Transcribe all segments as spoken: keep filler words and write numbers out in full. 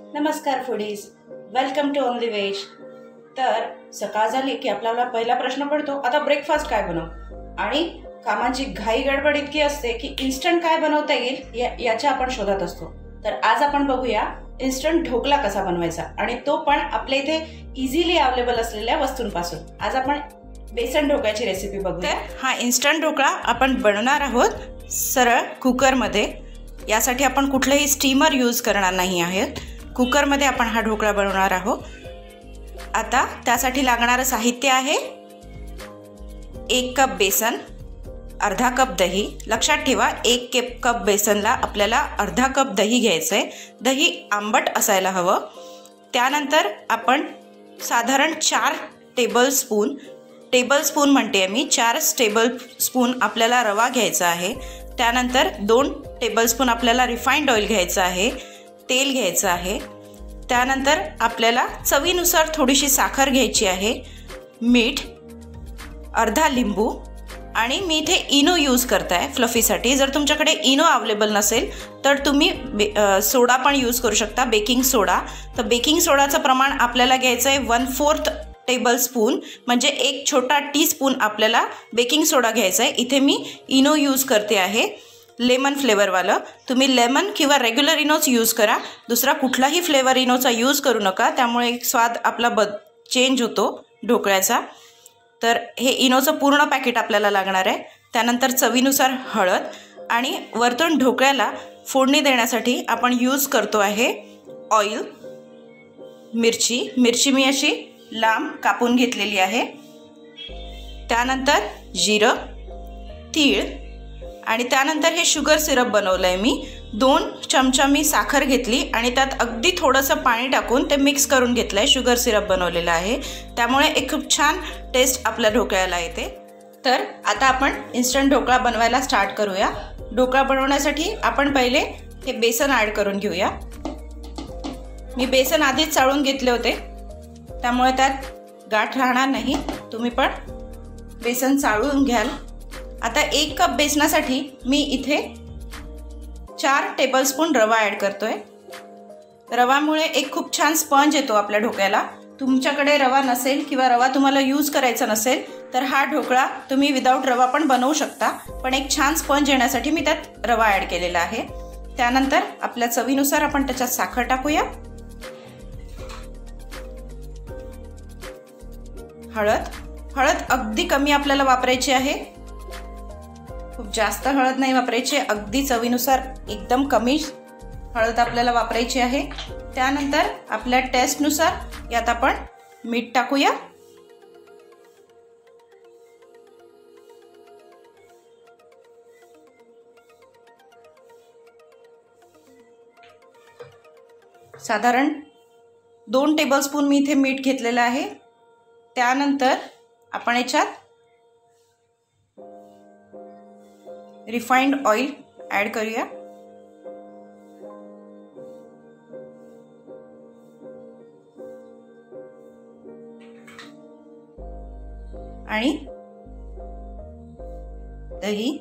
नमस्कार foodies, welcome to only veg. तर सकाळ झाली की आपल्याला पहिला प्रश्न पडतो, आता ब्रेकफास्ट काय बनवू? आणि कामाची घाई गडबड इतकी असते की इन्स्टंट काय बनवता येईल या, याच्या आपण शोधात असतो। तर आज आपण बघूया इन्स्टंट ढोकळा कसा बनवायचा, आणि तो पण आपल्या इथे इझिली अवेलेबल असलेल्या वस्तूंपासून। आज आपण बेसन ढोकळ्याची रेसिपी बघूया। हा इन्स्टंट ढोकळा आपण बनवणार आहोत सरळ कुकरमध्ये। यासाठी आपण कुठलेही स्टीमर यूज करणार नाही आहेत, कुकरमध्ये आपण हा ढोकळा बनवणार आहोत। आता त्यासाठी लागणारं साहित्य आहे एक कप बेसन, अर्धा कप दही। लक्षात ठेवा, एक कप बेसनला आपल्याला अर्धा कप दही घ्यायचं आहे। दही आंबट असायला हवं। त्यानंतर आपण साधारण चार टेबल स्पून टेबल स्पून म्हणते मी चार टेबल स्पून आपल्याला रवा घ्यायचा आहे। त्यानंतर दोन टेबलस्पून आपल्याला रिफाइंड ऑइल घ्यायचं आहे, तेल घ्यायचं आहे। त्यानंतर आपल्याला चवीनुसार थोडीशी साखर घ्यायची आहे, मीठ, अर्धा लिंबू, आणि मी इथे इनो यूज करताय फ्लफीसाठी। जर तुमच्याकडे इनो अवेलेबल नसेल तर तुम्ही सोडा पण यूज करू शकता, बेकिंग सोडा। तर बेकिंग सोडाचं प्रमाण आपल्याला घ्यायचं आहे वन फोर्थ टेबल स्पून, म्हणजे एक छोटा टीस्पून आपल्याला बेकिंग सोडा घ्यायचा आहे। इथे मी इनो यूज करते आहे, लेमन फ्लेवरवालं। तुम्ही लेमन किंवा रेग्युलर इनोच यूज करा, दुसरा कुठलाही फ्लेवर इनोचा यूज करू नका, त्यामुळे स्वाद आपला बद चेंज होतो ढोकळ्याचा। तर हे इनोचं पूर्ण पॅकेट आपल्याला लागणार आहे। त्यानंतर चवीनुसार हळद, आणि वरतून ढोकळ्याला फोडणी देण्यासाठी आपण यूज करतो आहे ऑइल। मिरची मिरची मी अशी लांब कापून घेतलेली आहे। त्यानंतर जिरं, तीळ, आणि त्यानंतर हे शुगर सिरप बनवलं आहे मी। दोन चमचा मी साखर घेतली आणि त्यात अगदी थोडंसं पाणी टाकून ते मिक्स करून घेतलं आहे। शुगर सिरप बनवलेलं आहे, त्यामुळे एक खूप छान टेस्ट आपल्या ढोकळ्याला येते। तर आता आपण इन्स्टंट ढोकळा बनवायला स्टार्ट करूया। ढोकळा बनवण्यासाठी आपण पहिले हे बेसन ॲड करून घेऊया। मी बेसन आधीच चाळून घेतले होते, त्यामुळे त्यात गाठ राहणार नाही। तुम्ही पण बेसन चाळून घ्याल। आता एक कप बेसनासाठी मी इथे चार टेबलस्पून रवा ॲड करतोय। रवामुळे एक खूप छान स्पंज येतो आपल्या ढोकळ्याला। तुमच्याकडे रवा नसेल किंवा रवा तुम्हाला यूज करायचा नसेल तर हा ढोकळा तुम्ही विदाऊट रवा पण बनवू शकता, पण एक छान स्पंज येण्यासाठी मी त्यात रवा ॲड केलेला आहे। त्यानंतर आपल्या चवीनुसार आपण त्याच्यात साखर टाकूया, हळद हळद अगदी कमी आपल्याला वापरायची आहे, खूप जास्त हळद नाही वापरायची, अगदी चवीनुसार एकदम कमी हळद आपल्याला वापरायची आहे। त्यानंतर आपल्या टेस्टनुसार यात आपण मीठ टाकूया। साधारण दोन टेबलस्पून मी इथे मीठ घेतलेलं आहे। त्यानंतर आपण याच्यात रिफाइंड ऑइल ॲड करूया, आणि दही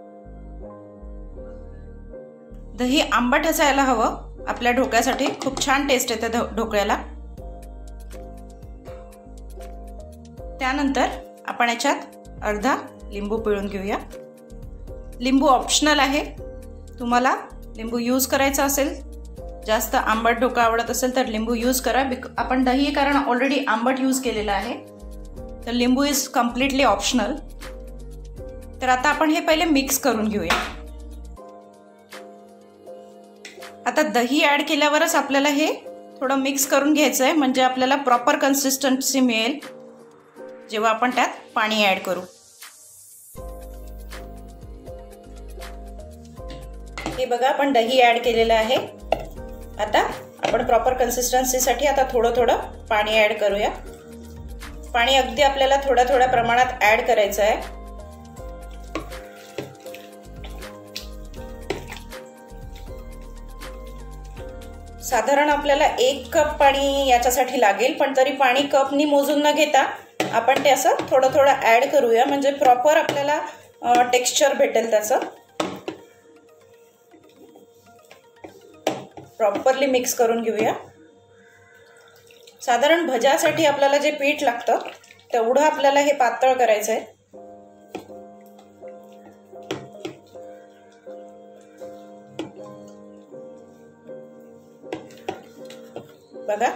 दही आंबट असायला हवं आपल्या ढोकळ्यासाठी, खूप छान टेस्ट येते ढोकळ्याला। त्यानंतर आपण याच्यात अर्धा लिंबू पिळून घेऊया। लिंबू ऑप्शनल आहे, तुम्हाला लिंबू यूज करायचा असेल, जास्त आंबट ढोकळा आवडत असेल तर लिंबू यूज करा। आपण दही कारण ऑलरेडी आंबट यूज केलेला आहे, तर लिंबू इज कम्प्लिटली ऑप्शनल। तर आता आपण हे पहिले मिक्स करून घेऊया। आता दही ॲड केल्यावरच आपल्याला हे थोडं मिक्स करून घ्यायचं आहे, म्हणजे आपल्याला प्रॉपर कन्सिस्टन्सी मिळेल जेव्हा आपण त्यात पाणी ॲड करू। हे बघा, आपण दही ॲड केलेलं आहे। आता आपण प्रॉपर कन्सिस्टन्सीसाठी आता थोडं थोडं पाणी ॲड करूया। पाणी अगदी आपल्याला थोड्या थोड्या प्रमाणात ॲड करायचं आहे। साधारण आपल्याला एक कप पाणी याच्यासाठी लागेल, पण तरी पाणी कपनी मोजून न घेता आपण ते असं थोडं थोडं ॲड करूया, म्हणजे प्रॉपर आपल्याला टेक्स्चर भेटेल त्याचं। प्रॉपरली मिक्स करून घेऊया। साधारण भज्यासाठी आपल्याला जे पीठ लागतं तेवढं आपल्याला हे पातळ करायचं आहे. बघा,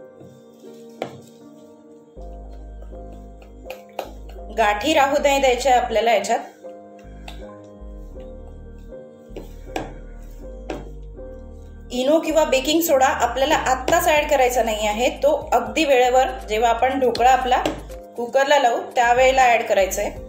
गाठी राहू नाही द्यायच्या आपल्याला याच्यात. इनो किंवा बेकिंग सोडा आपल्याला आत्ताच ऍड करायचा नाही आहे, तो अगदी वेळेवर जेव्हा आपण ढोकळा आपला कुकरला लावू त्यावेळेला ऍड करायचा आहे.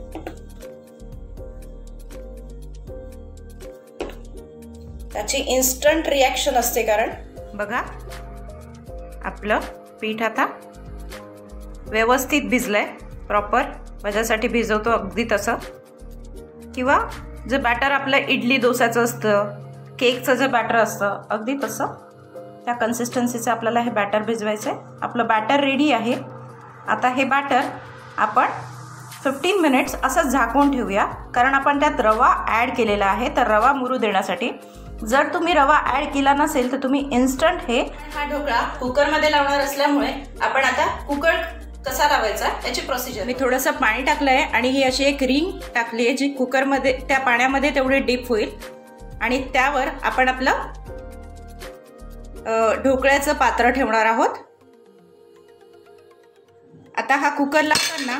त्याची इन्स्टंट रिॲक्शन असते. कारण बघा, आपलं पीठ आता व्यवस्थित भिजलंय, प्रॉपर भज्यासाठी भिजवतो अगदी तसं. किंवा जे बॅटर आपलं इडली डोसाचं असतं, केकचं जे बॅटर असतं अगदी तसं त्या कन्सिस्टन्सीचं आपल्याला हे बॅटर भिजवायचं आहे. आपलं बॅटर रेडी आहे. आता हे बॅटर आपण फिफ्टीन मिनिट्स असं झाकून ठेवूया, कारण आपण त्यात रवा ॲड केलेला आहे. तर रवा मुरू देण्यासाठी, जर तुम्ही रवा ॲड केला नसेल तर तुम्ही इन्स्टंट हे हा ढोकळा कुकरमध्ये लावणार असल्यामुळे आपण आता कुकर कसा लावायचा याची प्रोसिजर. मी थोडंसं पाणी टाकलं आहे आणि ही अशी एक रिंग टाकली आहे जी कुकरमध्ये त्या पाण्यामध्ये तेवढी डीप होईल. आणि त्यावर आपण आपलं ढोकळ्याचं पात्र ठेवणार आहोत. आता हा कुकर लावताना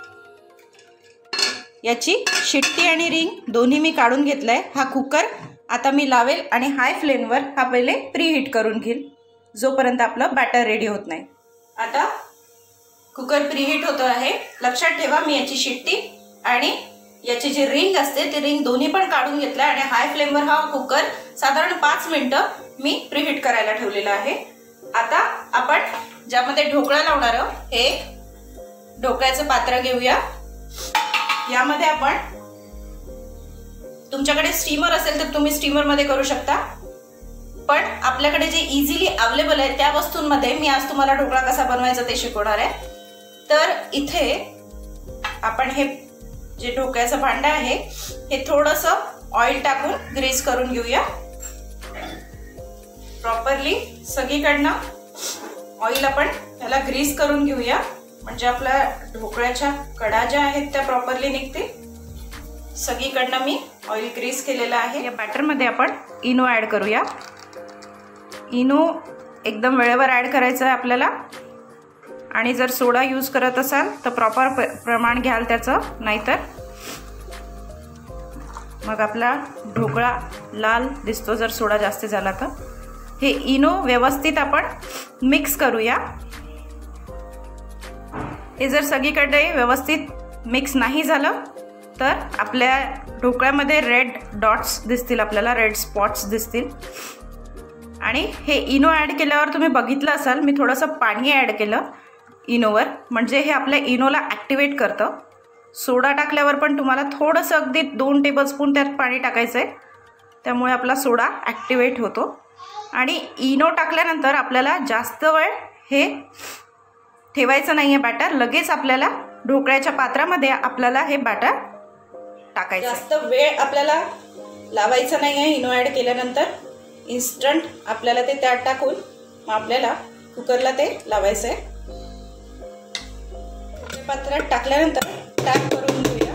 याची शिट्टी आणि रिंग दोन्ही मी काढून घेतलंय. हा कुकर आता मी लावेल आणि हाय फ्लेमवर हा पहिले प्रीहीट करून घेईल जोपर्यंत आपलं बॅटर रेडी होत नाही. आता कुकर प्रीहीट होतो आहे. लक्षात ठेवा, मी याची शिट्टी आणि याची जी रिंग असते ती रिंग दोन्ही पण काढून घेतला आणि हाय फ्लेमवर हा कुकर साधारण पाच मिनिटं मी प्रीहीट करायला ठेवलेला आहे. आता आपण ज्यामध्ये ढोकळा लावणार हे ढोकळ्याचं पात्र घेऊया. यामध्ये आपण, तुमच्याकडे स्टीमर असेल तर तुम्ही स्टीमर मध्ये करू शकता, पण आपल्याकडे जे इझिली अवेलेबल आहे त्या वस्तूंमध्ये मी आज तुम्हाला ढोकळा कसा बनवायचा ते शिकवणार आहे. तर इथे आपण हे जे ढोकळ्याचं भांडं आहे हे थोडंसं ऑइल टाकून ग्रीस करून घेऊया. प्रॉपरली सगळीकडनं ऑइल आपण त्याला ग्रीस करून घेऊया, म्हणजे आपल्या ढोकळ्याच्या कडा ज्या आहेत त्या प्रॉपरली निघते. सगळीकडनं मी ऑइल ग्रीस केलेलं आहे. या बॅटरमध्ये आपण इनो ॲड करूया. इनो एकदम वेळेवर ॲड करायचं आहे आपल्याला. आणि जर सोडा यूज करत असाल तर प्रॉपर प्रमाण घ्याल त्याचं, नाहीतर मग आपला ढोकळा लाल दिसतो जर सोडा जास्त झाला तर. हे इनो व्यवस्थित आपण मिक्स करूया. हे जर सगळीकडे व्यवस्थित मिक्स नाही झालं तर आपल्या ढोकळ्यामध्ये रेड डॉट्स दिसतील, आपल्याला रेड स्पॉट्स दिसतील. आणि हे इनो ॲड केल्यावर तुम्ही बघितलं असाल मी थोडंसं पाणी ॲड केलं इनोवर, म्हणजे हे आपल्या इनोला ॲक्टिवेट करतं. सोडा टाकल्यावर पण तुम्हाला थोडंसं अगदी दोन टेबलस्पून त्यात पाणी टाकायचं आहे, त्यामुळे आपला सोडा ॲक्टिवेट होतो. आणि इनो टाकल्यानंतर आपल्याला जास्त वेळ हे ठेवायचं नाही आहे बॅटर. लगेच आपल्याला ढोकळ्याच्या पात्रामध्ये आपल्याला हे बॅटर टाकायचं. जास्त वेळ आपल्याला लावायचा नाही आहे. इनो ॲड केल्यानंतर इन्स्टंट आपल्याला ते त्यात टाकून मग आपल्याला कुकरला ते लावायचं आहे. पात्रात टाकल्यानंतर टॅप करून घेऊया.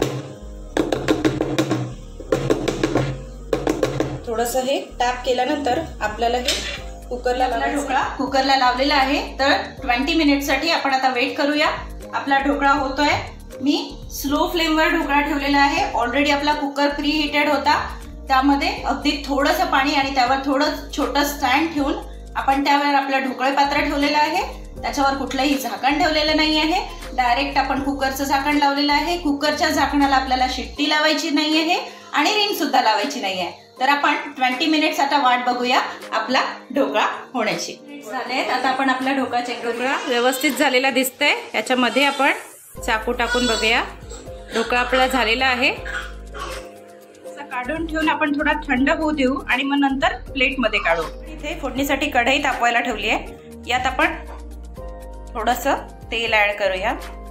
थोडंसं हे टॅप केल्यानंतर आपल्याला हे कुकरला लावायचं. ढोकळा कुकरला लावलेला आहे, तर ट्वेंटी मिनिटसाठी आपण आता वेट करूया. आपला ढोकळा होतोय. मी स्लो फ्लेमवर ढोकळा ठेवलेला आहे. ऑलरेडी आपला कुकर प्री हिटेड होता, त्यामध्ये अगदी थोडंसं पाणी आणि त्यावर थोडं छोटं स्टँड ठेवून आपण त्यावर आपलं ढोकळे पात्र ठेवलेलं आहे. त्याच्यावर कुठलंही झाकण ठेवलेलं नाही आहे. डायरेक्ट आपण कुकरचं झाकण लावलेलं आहे. कुकरच्या झाकणाला आपल्याला शिट्टी लावायची नाही आहे आणि रिंग सुद्धा लावायची नाही आहे. तर आपण ट्वेंटी मिनिट्स आता वाट बघूया आपला ढोकळा होण्याची. झालेत. आता आपण आपला ढोकळा चेक करूया. व्यवस्थित झालेला दिसतंय. याच्यामध्ये आपण चाकू टाकून बघूया. ढोकळा आपला झालेला आहे. काढून ठेवून आपण थोडा थंड होऊ देऊ आणि मग नंतर प्लेटमध्ये काढू. इथे फोडणीसाठी कढई तापवायला ठेवली आहे. यात आपण थोडंसं तेल ऍड करूया.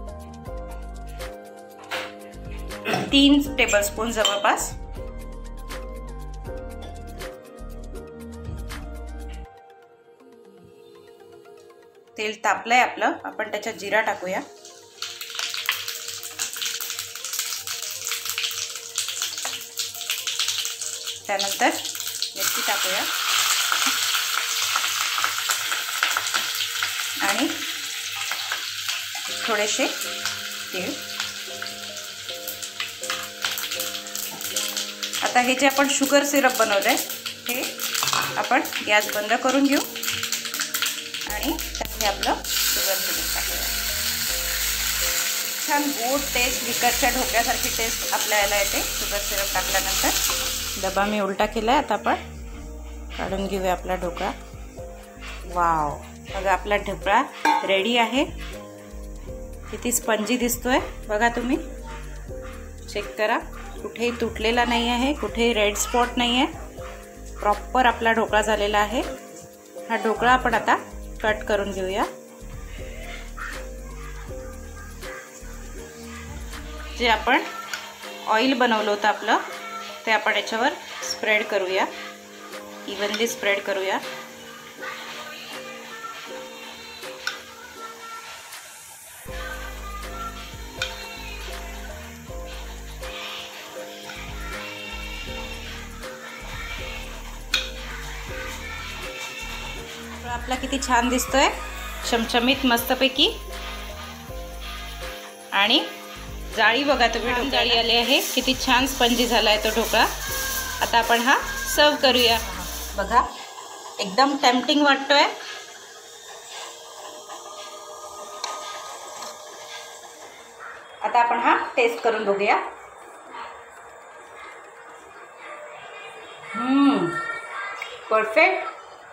तीन टेबलस्पून जवळपास. तेल तापलंय आपलं, आपण त्याच्यात जिरा टाकूया. त्यानंतर मिरची टाकूया आणि थोडेसे तीळ. आता हे जे आपण शुगर सिरप बनवलं आहे हे आपण गॅस बंद करून घेऊ आणि त्यात आपलं शुगर सिरप टाकूया. छान गोड टेस्ट, विकतच्या ढोकळ्यासारखी टेस्ट आपल्या याला येते शुगर सिरप टाकल्यानंतर. डबा मी उलटा केला आहे, आता आपण काढून घेऊया आपला ढोकळा. वाव, बघा आपला ढोकळा रेडी आहे. किती स्पंजी दिसतोय बघा, तुम्ही चेक करा. कुठेही तुटलेला नाही आहे, कुठेही रेड स्पॉट नाही आहे. प्रॉपर आपला ढोकळा झालेला आहे. हा ढोकळा आपण आता कट करून घेऊया. जे आपण ऑइल बनवलं होतं आपलं ते आपण याच्यावर स्प्रेड करूया, इव्हनली स्प्रेड करूया. आपला किती छान दिसतोय, चमचमीत मस्तपैकी. आणि जाळी बघा तुम्ही, जाळी आली आहे. किती छान स्पंजी झाला आहे तो ढोकळा. आता आपण हा सर्व करूया. बघा एकदम टेम्पटिंग वाटतोय. आता आपण हा टेस्ट करून बघूया. हम्म परफेक्ट.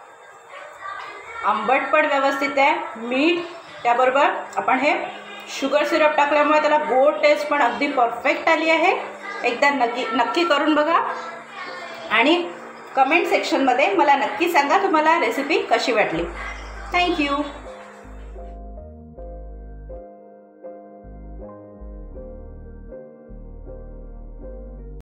आंबट पण व्यवस्थित आहे, मीठ त्याबरोबर आपण हे शुगर सिरप टाकल्यामुळे त्याला गोड टेस्ट पण अगदी परफेक्ट आली आहे. एकदा नक्की नक्की करून बघा आणि कमेंट सेक्शनमध्ये मला नक्की सांगा तुम्हाला रेसिपी कशी वाटली. थँक्यू.